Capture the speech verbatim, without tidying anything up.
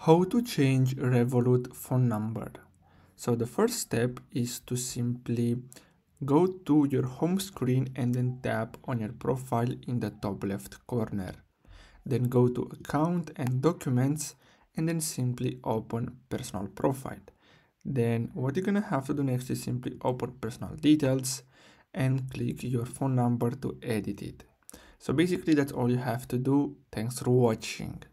How to change Revolut phone number. So the first step is to simply go to your home screen and then tap on your profile in the top left corner. Then go to account and documents and then simply open personal profile. Then what you're gonna have to do next is simply open personal details and click your phone number to edit it. So basically that's all you have to do. Thanks for watching.